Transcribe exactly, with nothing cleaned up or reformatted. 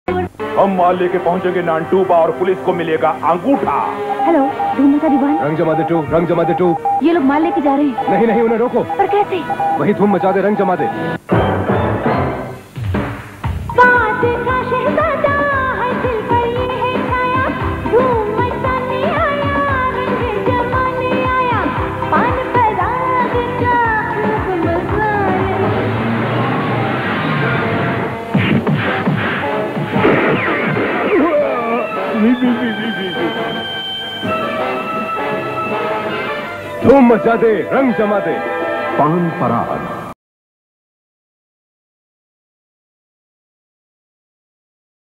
हम माल लेके पहुंचेंगे नानटूबा और पुलिस को मिलेगा अंगूठा। हेलो, धूम मचा दीवान। रंग जमा दे टू, रंग जमा दे टू। ये लोग माल लेके जा रहे हैं। नहीं नहीं, उन्हें रोको। पर कैसे? वही धूम मचा दे, रंग जमा दे। धूम मचा दे, रंग जमा दे। पान पराग।